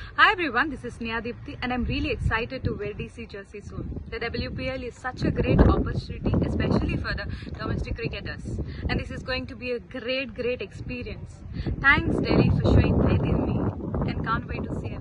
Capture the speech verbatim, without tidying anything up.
Hi everyone, this is Sneha Deepthi and I'm really excited to wear D C jersey soon. The W P L is such a great opportunity, especially for the domestic cricketers. And this is going to be a great, great experience. Thanks Delhi for showing faith in me and can't wait to see